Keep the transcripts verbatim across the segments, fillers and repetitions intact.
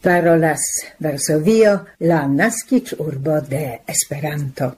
Parolas Varsovio, la naskiĝurbo de Esperanto.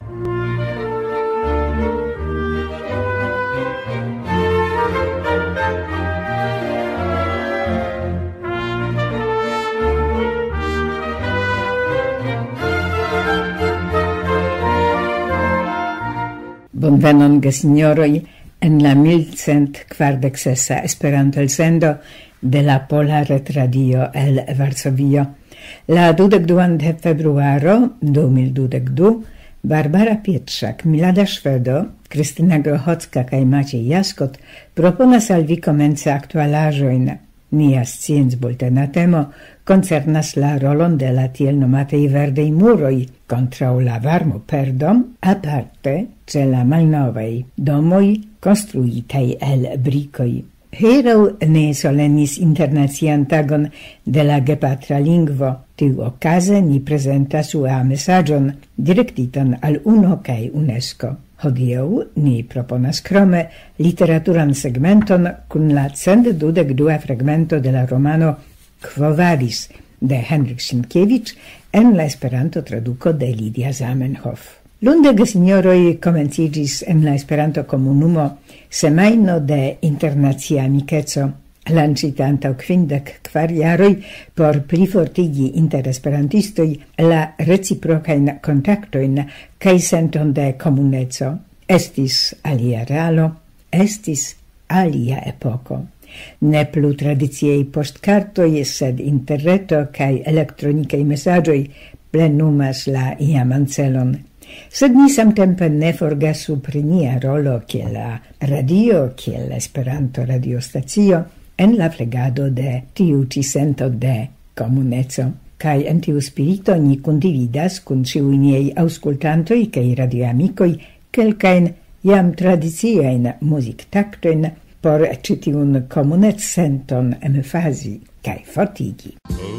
Bonvenon, gesignoroj, en la milcent kvardek sesa Esperanto-elsendo de la Pola Retradio el Varsovio. La dudek duan de februaro du mil dudek du, Barbara Pietrzak, Milada Szwedo, Krystyna Grochocka kaj Maciej Jaskot proponas al vi komence aktualaĵojn. Nia sciencbultena temo koncernas la rolon de la tiel nomatej verdaj muroj kontraŭ la varmoperdon, aparte ĉe la malnovaj domoj konstruitaj el brikoj. Hieraŭ ne solenis internacian tagon de la gepatra lingvo. Tiuokaze ni prezentas ua mesaĝon direktitan al UNO kaj UNESCO. Hodiaŭ ni proponas krome literaturan segmenton kun la cent dudek dua fragmento de la romano Quo Vadis de Henryk Sienkiewicz en la Esperanto traduko de Lidia Zamenhof. Lunde, gesignoroj, komenciĝis en la Esperanto komunumo semajno de internacia amikeco, lancita antaŭ kvindek kvar jaroj por plifortigi inter esperantistoj la reciprokajn kontaktojn kaj senton de komuneco. Estis alia realo, estis alia epoko. Ne plu tradiciaj poŝtkartoj, sed interreto kaj elektronikaj mesaĝoj plenumas la iaman celon. Sed ni samtempe ne forgesu pri nia rolo kiel la radio, kiel Esperanto radiostacio, en la flegado de tiu ĉi sento de komuneco. Kaj en tiu spirito ni kundividas kun ĉiuj niaj aŭskultantoj kaj radioamikoj kelkajn jam tradiciajn muziktaktojn por ĉi tiun komunec-senton emfazi kaj fortigi.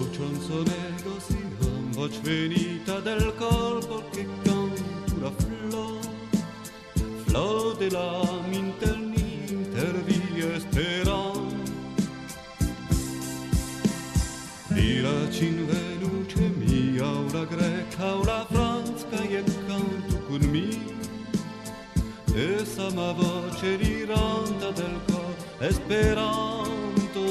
Flor de la minter vi esperam Di la cinveluce mia o la greca o la franca e canto con mi Esa ma voce riranta del cor esperanto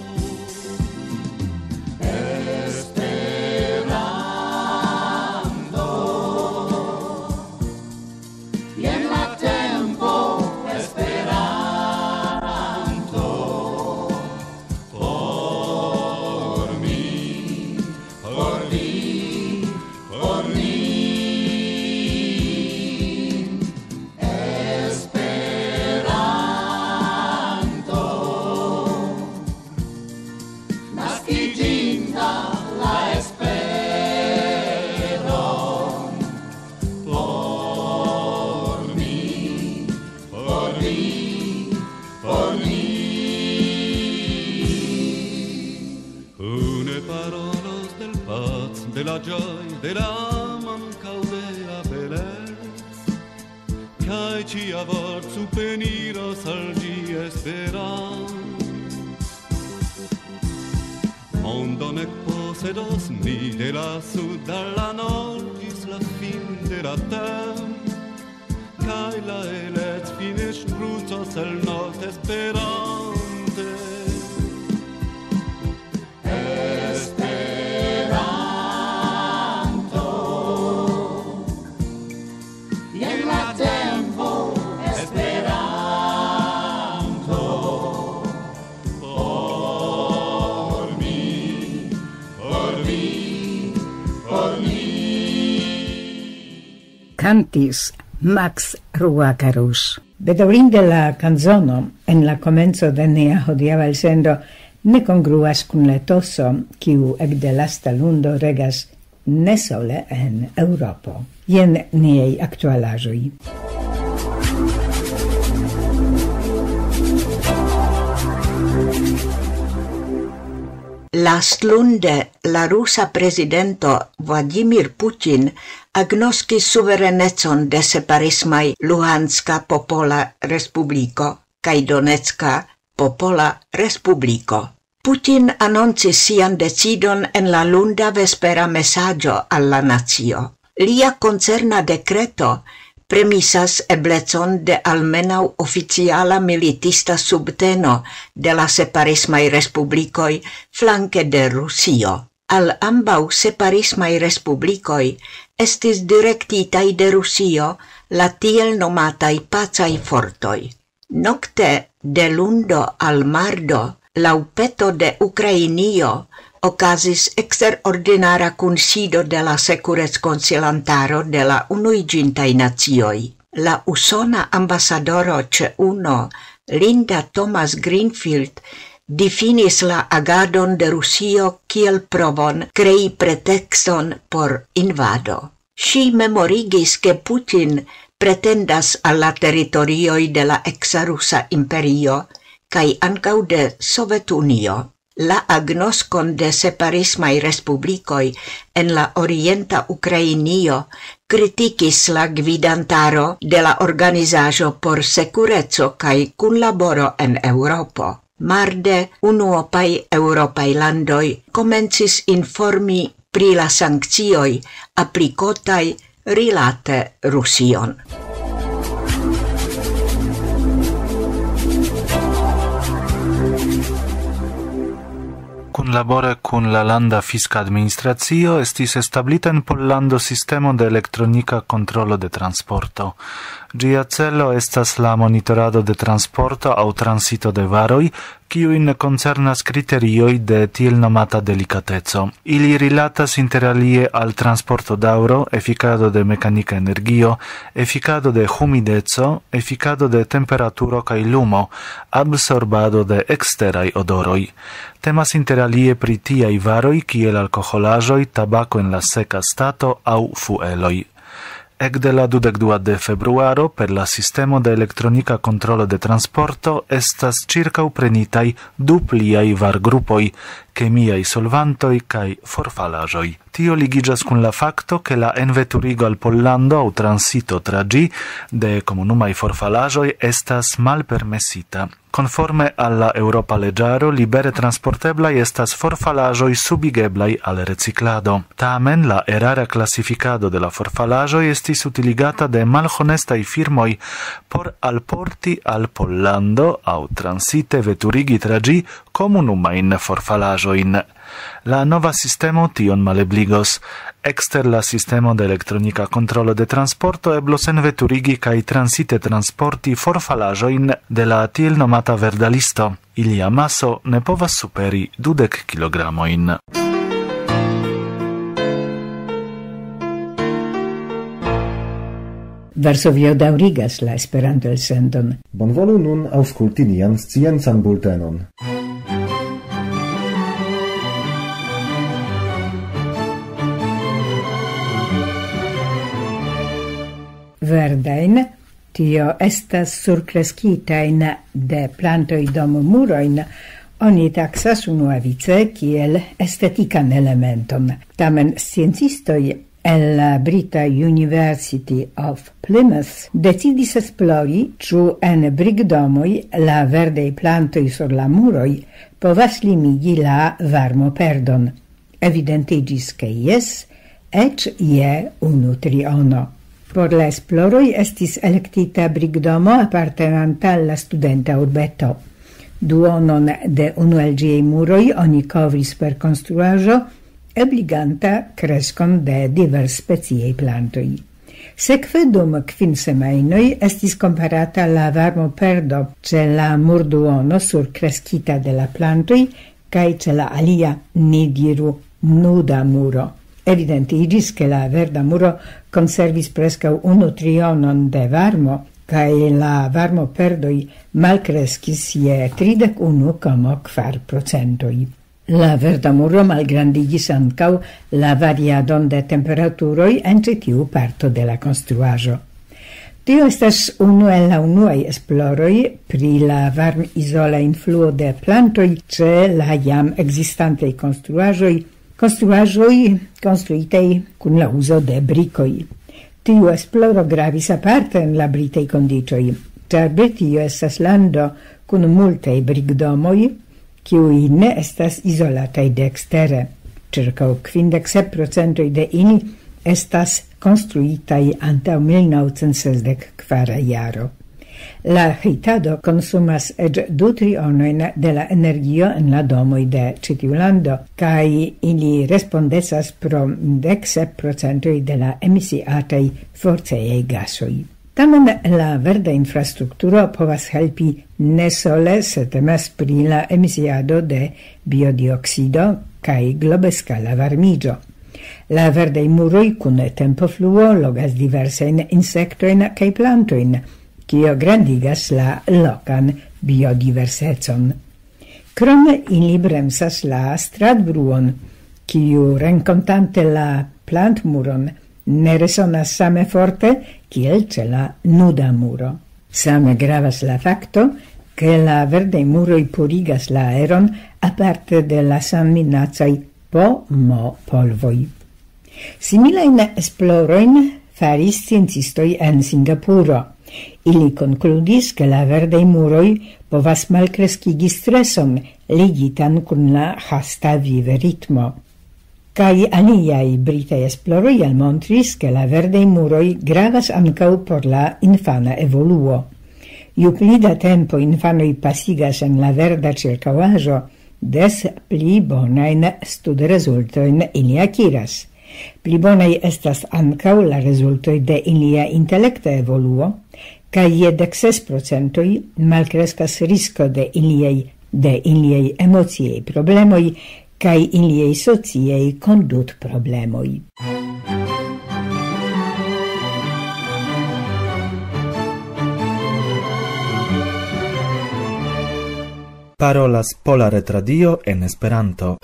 de la gioia, de la mancau de la bellezza Cai ci avor su peniro salgi esperan Mondo nec posedos mi de la sud alla nord gis la fin de la terra Cai la elet fines brutos el nord esperante Cantis Max Ruacarus. Bedaŭrinde la canzono en la komenco de nia hodiaŭa elsendo ne kongruas kun la etoso, kiu ekde lasta lundo regas ne sole en Eŭropo. Jen niaj aktualaĵoj. Lastlunde la rusa presidento Vladimir Putin agnoskis suverenecon de separismaj Luhanska Popola Respubliko kaj Donecka Popola Respubliko. Putin annoncis sian decidon en la lunda vespera messaggio alla nazio. Lia concerna decreto premisas eblecon de almenau oficiala militista subteno de la separismai respublicoi flanque de Rusio. Al ambau separismai respublicoi estis directitai de Rusio la tiel nomatai pacai fortoi. Nocte de lundo al mardo, lau peto de Ukrainio, ocasis extraordinara kunsido de la Securezconsilantaro de la Unuiĝintaj Nacioj. La usona ambasadoro ĉe UNO, Linda Thomas Greenfield, difinis la agadon de Rusio kiel provon krei pretexton por invado. Ŝi memorigis ke Putin pretendas alla territorioj de la eksa-rusa imperio kaj ankaŭ de Sovetunio. La agnoskon de separismaj respublikoj en la orienta Ukrainio kritikis la gvidantaro de la organizaĵo por sekureco kaj kunlaboro en Eŭropo. Marde unuopaj eŭropaj landoj komencis informi pri la sankcioj aplikotaj rilate Rusion. Kunlabore kun la landa fiska administracio estis establita en Pollando sistemo de elektronika kontrolo de transporto. Ĝia celo estas la monitorado de transporto aŭ transito de varoj, kiujn koncernas kriterioj de tiel nomata delikateco. Ili rilatas interalie al transporto daŭro, efikado de mekanika energio, efikado de humideco, efikado de temperaturo kaj lumo, absorbado de eksteraj odoroj. Temas interalie pri tiaj varoj kiel alkoholaĵoj, tabako en la seka stato aŭ fueloj. Ekde la dudek dua de februaro per la sistemo de elektronika kontrolo de transporto estas ĉirkaŭprenitaj du pliaj vargrupoj, kemiaj solvantoj kaj forfalaĵoj. Tio ligiĝas kun la fakto, ke la enveturigo al Pollando aŭ transito tra ĝi de komunumaj forfalaĵoj estas malpermesita. Conforme alla Europa leĝaro, libere transporteblaj estas forfalaĵoj subigeblaj al reciklado. Tamen la erara klasifikado de la forfalaĵoj estis utiligata de malhonestaj firmoj por alporti al Pollando aŭ transite veturigi tra ĝi komunumajn forfalaĵojn. La nova sistemo tion malebligos. Ekster la sistemo de elektronika kontrolo de transporto eblos enveturigi kaj transite transporti forfalaĵojn de la tiel nomata verda listo. Ilia maso ne povas superi dudek kilogramojn. Varsovio daŭrigas la Esperanto-elsendon. Bonvolu nun aŭskulti nian sciencan bultenon. Verdain, tio estas surcrescitain de plantoi dom muroin, oni taxas unuavice kiel estetikan elementon. Tamen sciencistoi el la Brita University of Plymouth decidis esplori, ĉu en brigdomoj la verdaj plantoj sur la muroj povas limigi la varmoperdon. Evidentiĝis ke jes, eĉ je unu triono. Por la esploroj estis elektita brigdomo apartenanta al la studenta urbeto. Duonon de unu el ĝiaj muroj oni kovris per konstruaĵo, ebliganta kreskon de diversspeciaj plantoj. Sekve dum kvin semajnoj estis komparata la varmoperdo ĉe la murduono surkreskita de la plantoj kaj ĉe la alia, ni diru, nuda muro. Evidentiĝis, ke la verda muro konservis preskaŭ unu trionon de varmo, kaj la varmoperdoj malkreskis je tridek unu komo kvar procentoj. La verda muro malgrandigis ankaŭ la variadon de temperaturoj en ĉi tiu parto de la konstruaĵo. Tio estas unu el la unuaj esploroj pri la varmizola influo de plantoj ĉe la jam ekzistantaj konstruaĵoj, konstruaĵoj konstruitaj kun la uzo de brikoj. Tiu esploro gravis aparte en la britaj kondiĉoj, ĉar Britio estas lando kun multaj brikdomoj, kiuj ne estas izolataj de ekstere. Ĉirkaŭ kvindek sep procentoj de ili estas konstruitaj antaŭ mil naŭcent sesdek kvara jaro. La heitado konsumas eĉ du trionojn de la energio en la domoj de ĉi tiu lando, kaj ili respondecas pro dek sep procentoj de la emisiataj forcejaj gasoj. Tamen la verda infrastrukturo povas helpi ne sole se temas pri la emisiado de biodioksido kaj globeskala varmiĝo. La verdaj muroj kun tempofluo logas diversajn insektojn kaj plantojn, kio grandigas la lokan biodiversecon. Krome ili bremsas la stradbruon, kiu renkontante la plantmuron ne resonas same forte kiel ĉe la nuda muro. Same gravas la fakto, che la verdaj muroj purigas la aeron aparte de la samminacaj po-mo-polvoj. Similajn esplorojn faris sciencistoj en Singapuro. Ili konkludis, che la verdaj muroj povas malkreskigi streson ligitan kun la hasta viveritmo. Kaj aliaj britaj esploroj almontris, che la verdaj muroj gravas ankaŭ por la infana evoluo. Ju pli da tempo infanoj pasigas en la verda ĉirkaŭaĵo, des pli bonajn studrezultojn ili akiras. Pli bonaj estas ankaŭ la rezultoj de ilia intelekta evoluo, kaj je dek ses procentoj malkreskas risko de iliaj de iliaj emociaj problemoj kaj iliaj sociaj kondutproblemoj. Parolas Pola Retradio en Esperanto.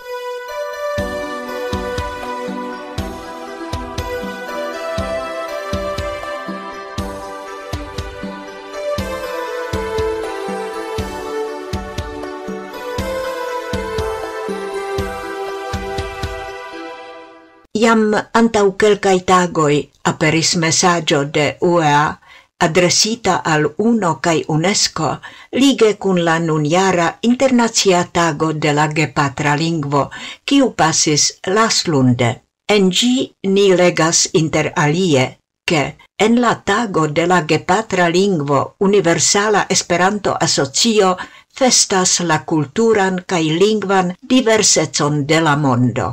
Jam antau kelkaj tagoj aperis mesaĝo de U E A adresita al UNO kaj UNESCO lige kun la nunjara internacia tago de la gepatra lingvo, kiu pasis laslunde. En ĝi ni legas inter alie, ke en la tago de la gepatra lingvo Universala Esperanto-Asocio festas la kulturan kaj lingvan diversecon de la mondo.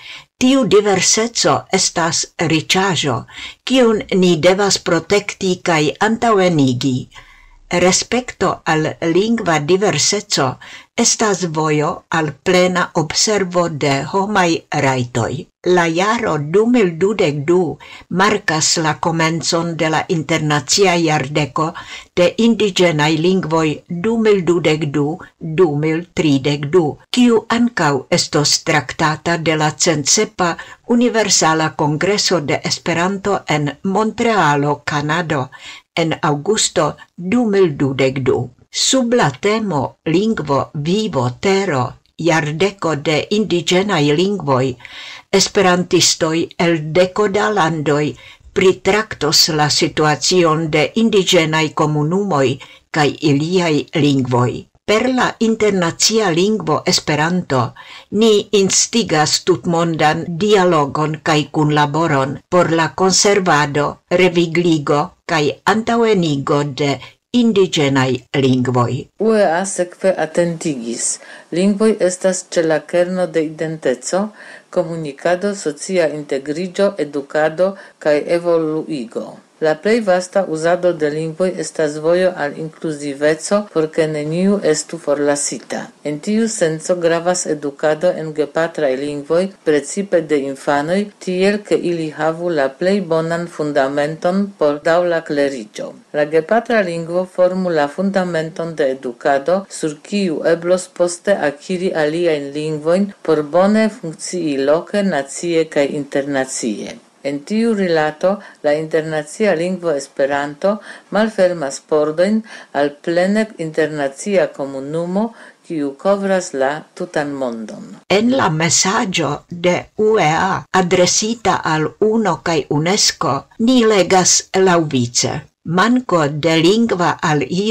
Tiu diverseco estas riĉaĵo, kiun ni devas protekti kaj antaŭenigi. Respekto al lingva diverseco estas vojo al plena observo de homaj rajtoj. La jaro du mil dudek du markas la komencon de la internacia jardeko de indiĝenaj lingvoj du mil dudek du - du mil tridek du, kiu ankaŭ estos traktata de la centsepa Universala Kongreso de Esperanto en Montrealo, Kanado, en aŭgusto du mil dudek du. Sub la temo Lingvo, Vivo, Tero, jardeko de indiĝenaj lingvoj, esperantistoj el deko da landoj pritraktos la situacion de indiĝenaj komunumoj kaj iliaj lingvoj. Per la internacia lingvo Esperanto ni instigas tutmondan dialogon kaj kunlaboron por la konservado, revigligo kaj antaŭenigo de indiĝenaj lingvoj. U E A sekve atentigis. Lingvoj estas ĉe la kerno de identeco, komunikado, socia integriĝo, edukado kaj evoluigo. La plej vasta uzado de lingvoj estas vojo al inkluziveco, por ke neniu estu forlasita. En tiu senco gravas edukado en gepatraj lingvoj, precipe de infanoj, tiel ke ili havu la plej bonan fundamenton por daŭra kleriĝo. La gepatra lingvo formu la fundamenton de edukado, sur kiu eblos poste akiri aliajn lingvojn por bone funkcii loke, nacie kaj internacie. En tiu rilato, la internacia lingvo Esperanto malfermas pordojn al plene internacia komunumo, kiu kovras la tutan mondon. En la mesaĝo de U E A adresita al UNO kaj UNESCO ni legas laŭvice. Manko de lingva aliro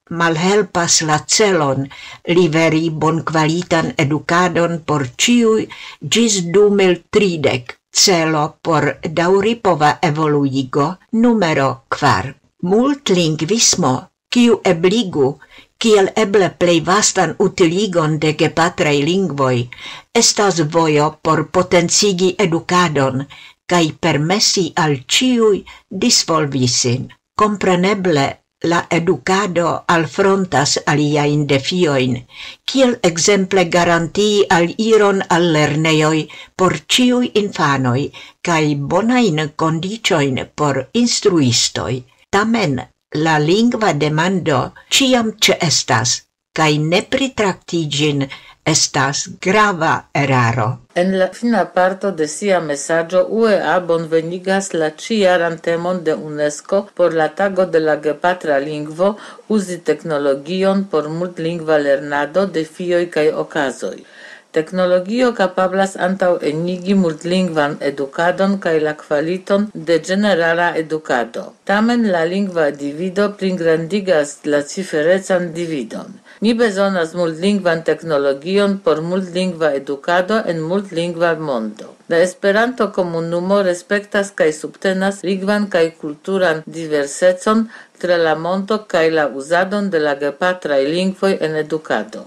malhelpas la celon liveri bonkvalitan edukadon por ciui gis du mil tridek, celo por daŭripova evoluigo numero kvar. Multlingvismo, kiu ebligu, kiel eble plej vastan utiligon de gepatraj lingvoj, estas vojo por potencigi edukadon kaj permesi al ĉiuj disvolvi sin. Kompreneble, la edukado alfrontas aliajn defiojn, kiel ekzemple garantii al iron al lernejoj por ĉiuj infanoj kaj bonajn kondiĉojn por instruistoj. Tamen, la lingva demando ciam ĉeestas, kaj ne pritrakti ĝin estas grava eraro. En la fina parto de sia mesaĝo U E A bonvenigas la ĉijaran temon de UNESCO por la tago de la gepatra lingvo uzi teknologion por multlingva lernado, defioj kaj okazoj. Teknologio kapablas antaŭ enigi multlingvan edukadon kaj la kvaliton de ĝenerala edukado. Tamen la lingva divido pligrandigas la ciferecan dividon. Ni bezonas multlingvan teknologion por multlingva edukado en multlingva mondo. La Esperanto-komunumo respektas kaj subtenas lingvan kaj kulturan diversecon tra la mondo kaj la uzadon de la gepatraj lingvoj en edukado.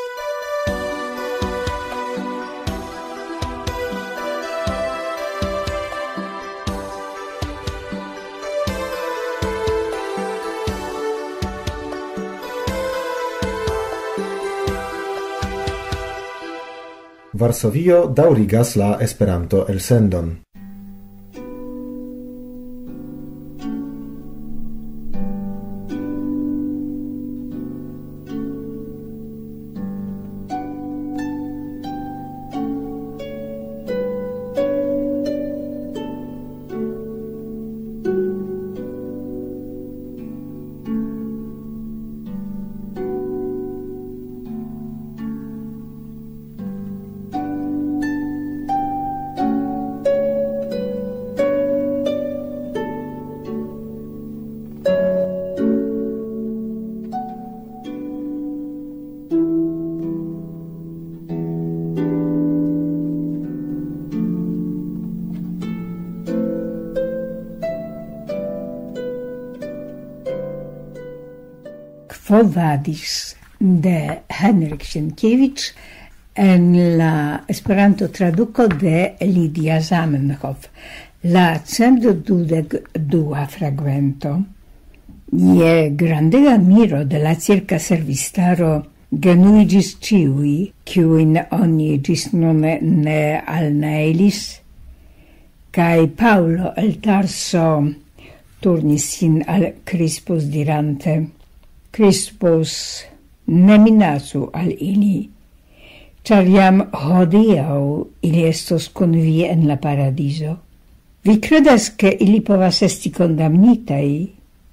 Varsovio daŭrigas la Esperanto-elsendon. Quo vadis de Henryk Sienkiewicz en la Esperanto traduco de Lidia Zamenhof, la cent dudek dua fragmento. Je grandega miro de la circa servistaro genuigis ciui, kiuin oni gis nune ne alneelis, cae Paulo el Tarso turnis sin al Crispus dirante: Crispus, ne minacu al ili, char jam hodiau ili estos con vi en la paradiso. Vi credas che ili povas esti condamnitai,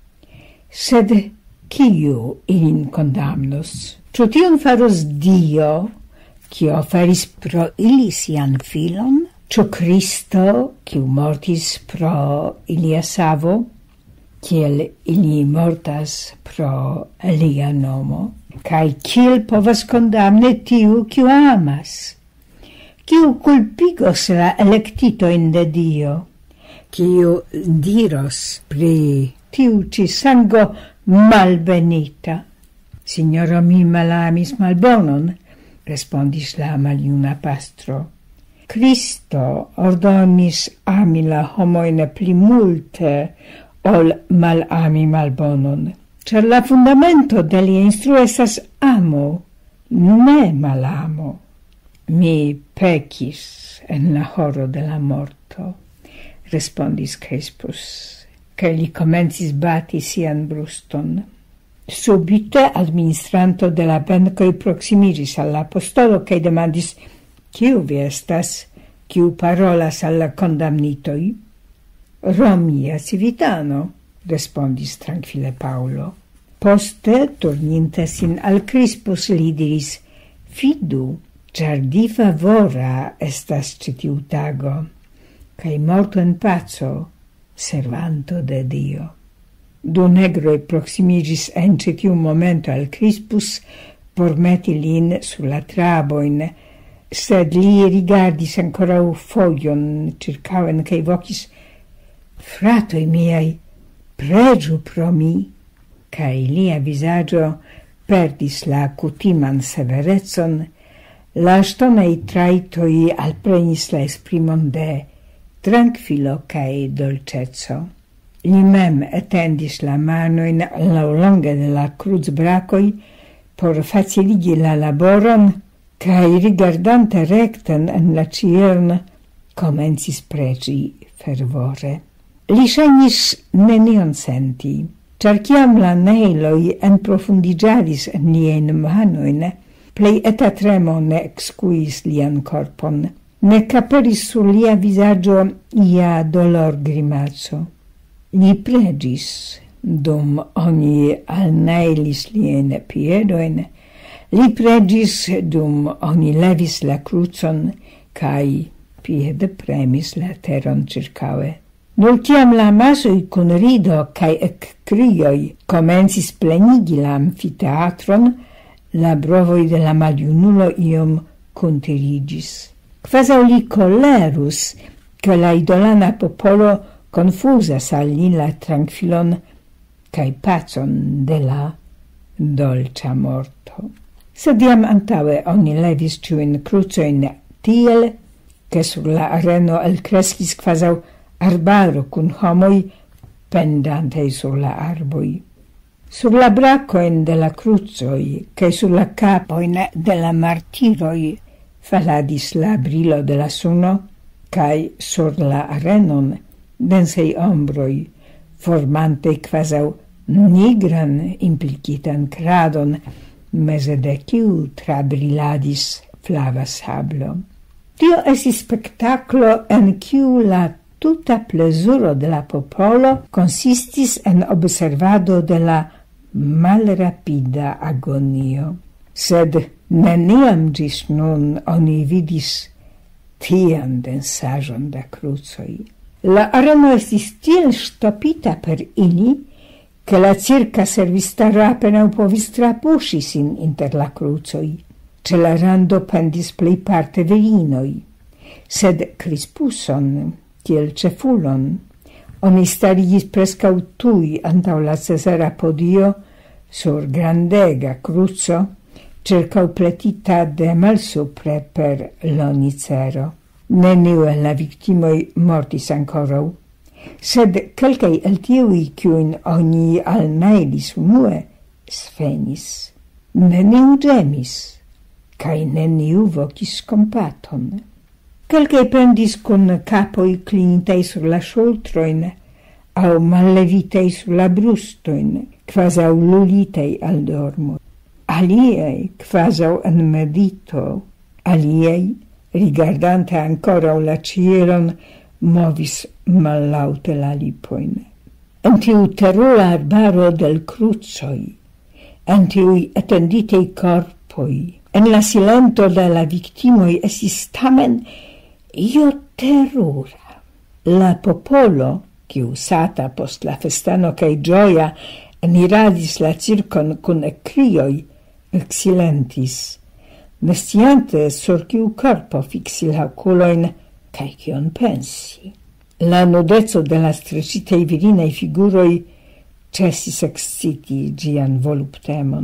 sed kiu ilin condamnos? Ciu tion faros Dio, cio faris pro ili sian filon? Ciu Cristo, kiu mortis pro ilia savo? Kiel ili mortas pro lia nomo, kai kiel povas condamne tiu kiu amas, kiu culpigos la electitoin de Dio, kiu diros pri tiu ci sango malbenita. Signoro, mi malamis malbonon, respondis la maljuna pastro. Cristo ordonis ami la homoine pli multe ol mal ami malbonon, cer la fundamento de lia instruo estas amo, ne malamo. Mi pecis en la horo de la morto, respondis Crispus, che li comencis bati sian bruston. Subite administranto de la bencoi proximiris alla apostolo, che demandis: Kiu vi estas, kiu parolas alla condamnitoi? Romia civitano, respondis tranquille Paulo. Poste, turninte sin al Crispus, li diris: Fidu, char di favora estas citiu tago, cae morto en paco, servanto de Dio. Du negroi proximigis en cetiu momento al Crispus por meti lin sur la traboin, sed li rigardis ancora foglion circauen cae vocis: fratoi miei, pregiu pro mi, cae lia visagio perdis la cutiman severezon, la stonei traitoi alprenis la esprimon de tranquillo cae dolcezzo. Li mem etendis la manoin laulonge de la cruz bracoi por faciligi la laboron, cae rigardante recten en la ciern comencis pregi fervore. Li ŝajnis nenion senti, ĉar kiam la neiloj enprofundiĝadis en liajn manojn, plej eta tremo ne ekskuis lian korpon, nek aperis sur lia vizaĝo ia dolor grimaco. Li preĝis, dum oni alnailis liajn piedojn, li preĝis dum oni levis la krucon kaj piede premis la teron ĉirkaŭe. Nur kiam la masoj kun rido kaj ekkrioj komencis plenigi la amfiteatron, la brovoj de la maljunulo iom kuntiriĝis. Kvazaŭ li kolerus, ke la idolana popolo confusas al li la tranquilon kaj pacon de la dolĉa morto. Sed jam antaŭe oni levis ĉiujn krucojn tiel, ke sur la areno elkreskis kvazaŭ arbaro kun homoj pendantej sur la arboj. Sur la bracojn de la krucoj kaj sur la kapojn de la martiroj faladis la brilo de la suno, kaj sur la arenon densei ombroi, formante quasaŭ nigran implicitan kradon, meze de kiu trabriladis flava sablo. Tio estis spektaklo en kiu la tuta plezuro de la popolo consistis en observado de la malrapida agonio. Sed neniam ĝis nun oni vidis tian densaĵon da krucoj. La areno estis tiel stopita per ili, che la circa servistaro apenaŭ povis trapuŝi sin inter la krucoj. Ĉe la rando pendis plejparte virinoj, sed Crispuson, kiel ĉefulon, oni starigis preskaŭ tuj antaŭ la Cezara podio sur grandega kruco, ĉirkaŭpletita de malsupre per lonicero. Neniu el la victimoi mortis ancorau, sed kelkaj el tiuj, kiujn oni alnailis unue, svenis. Neniu ĝemis, kaj neniu vokis kompaton. Kelkaj pendis kun kapoj klinintaj sur la ŝultrojn aŭ mallevitaj sur la brustojn, kvazaŭ lulitaj al dormo. Aliaj kvazaŭ en medito, aliaj rigardante ancora la cielon, movis mallaute la lipoin. En tiu terura arbaro del crucoi, en tiui etenditei corpoi, en la silento de la victimoi esis tamen io terura. La popolo, kiu sata post la festano cae gioia, eniradis la circon cun ecrioi, exilentis, nestiante sur kiu corpo fixi la oculoin, cae kion pensi. La nudezzo de la strecitei virinei figuroi cesis exciti gian voluptemon.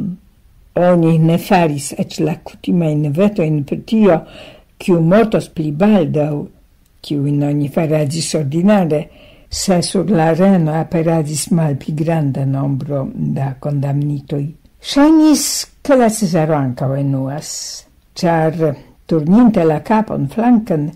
Oni ne faris ec la cutimein vetoin per tio, kiu mortos pli baldau, kiu in ogni faradis ordinare, se sur la areno aperadis mal pli granda nombro da condamnitoi. Ŝajnis, che la Cesaro ankaŭ enuas, char turninte la capon flanken,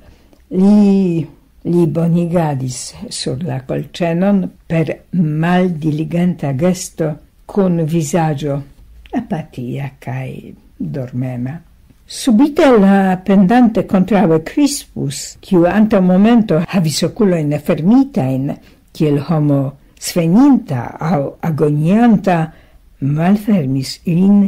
li, li bonigadis sur la colcenon per mal diligenta gesto cun visaggio apatia cae dormema. Subite la pendante contrave Crispus, kiu anta momento havis oculoin fermitain, kiel homo sveninta au agonianta, malfermis in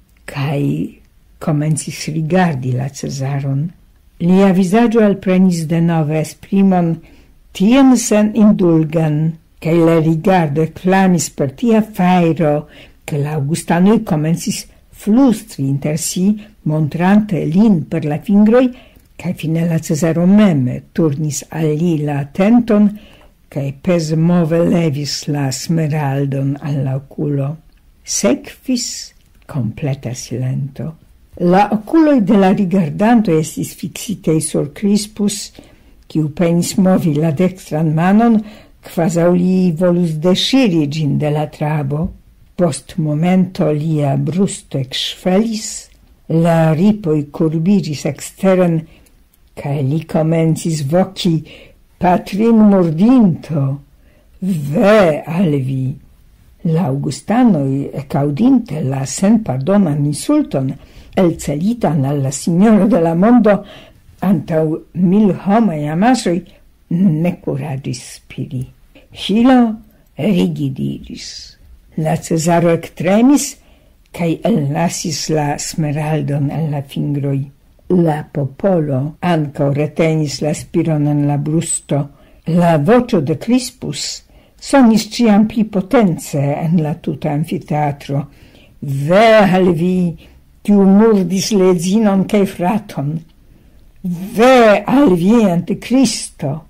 cae comencis rigardi la Cesaron. Lia visaggio alprenis de nove esprimon tien sen indulgan, che la rigardo clamis per tia fairo, che l'Augustanoi comencis flustri inter si, montrante lin per la fingroi, che fine la Cesaro mem turnis al li la attenton, che pes move levis la smeraldon alla oculo. Sequis completa silento. La oculoi de la rigardanto estis fixitei sur Crispus, quiu penis movi la dextran manon, quasau li volus desciri gin de la trabo. Post momento lia brusto exfelis, la ripoi curbigis exteren, cae li comencis voci patrin mordinto. Ve al vi! L'Augustanoi, ecaudinte la sen pardonan insulton, elcelitan alla signoro de la mondo, antau mil homai amasoi, ne curagis spiri. Hilo rigidiris. La Cesaro ectremis, cae ellasis la smeraldon en la fingroi. La popolo ancao retenis la spiron en la brusto. La vocio de Crispus sonis ciam pli potenze en la tuta amfiteatro. Ve al vi, quiu murdis lezinon cae fraton. Ve al vi ante Cristo.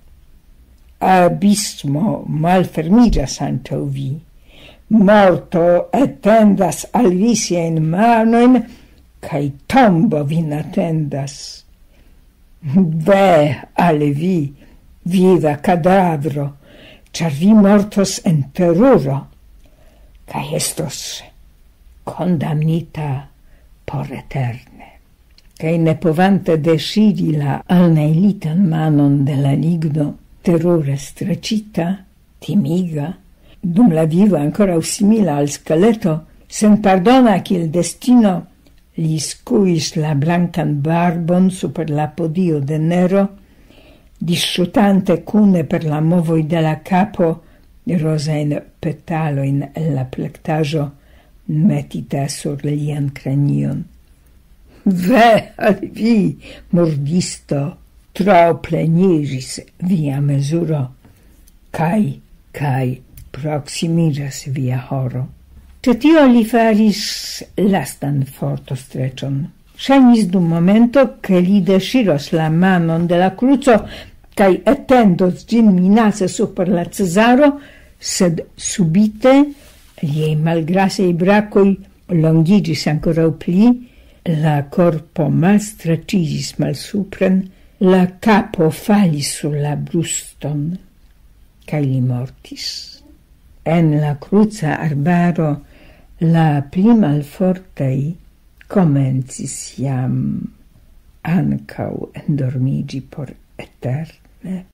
Abismo malfermigas antau vi. Morto etendas al vi sien manoin, cae tombo vin attendas. Ve al vi, viva cadavro, char vi mortos en terroro, cae estos condamnita por eterne. Cae ne povante descidi la alneilitan manon de la ligno, terrore stracita, timiga, dum la vivo ancora simila al scaleto, sen pardona che il destino li scuis la blancan barbon super la podio de nero, disciutante cune per la movoi de la capo, rosain petaloin en la plectajo metita sur lian cranion. Ve al vi, mordisto, tro plenigis via mesuro, cae, cae, proximigas via horo. Ce tio li faris lastan forto strecion. Shainis dum momento che li desciros la manon de la cruzo cae ettendos gin minace super la Cesaro, sed subite liei malgrasei bracoi longigis ancora pli, la corpo mal stracigis mal supren, la capo falis sur la bruston, cae li mortis. En la cruza arbaro la pli malfortei comencis iam ancau endormigi por eterne.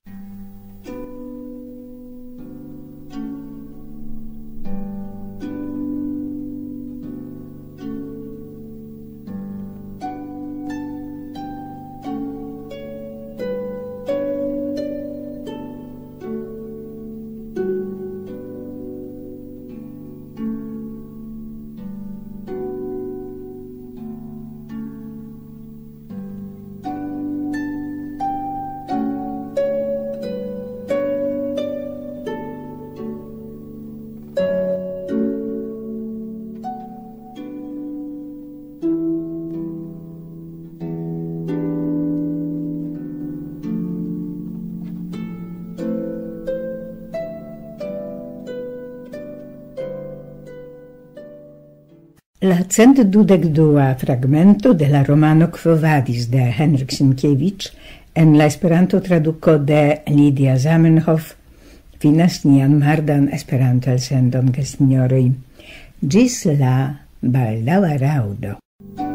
La cent dudek dua fragmento de la romano Quo Vadis de Henryk Sienkiewicz en la Esperanto traduko de Lidia Zamenhof finas nian mardan Esperanto elsendon, gessignoroj. Ĝis la baldaŭa raŭdo.